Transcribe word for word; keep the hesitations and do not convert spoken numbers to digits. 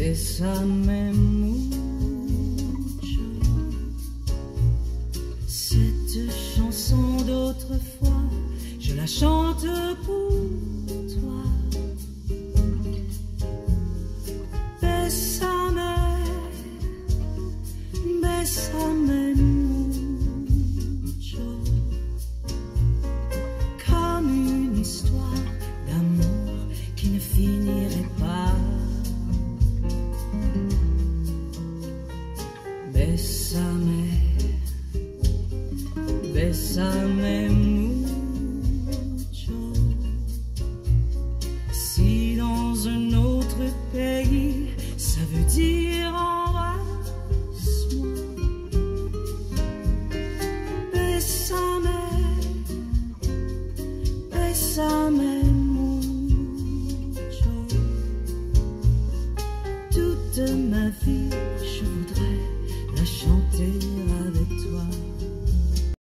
Bésame mucho. Cette chanson d'autrefois, je la chante pour toi. Bésame, bésame mucho. Comme une histoire d'amour qui ne finirait pas. Bésame, bésame mucho.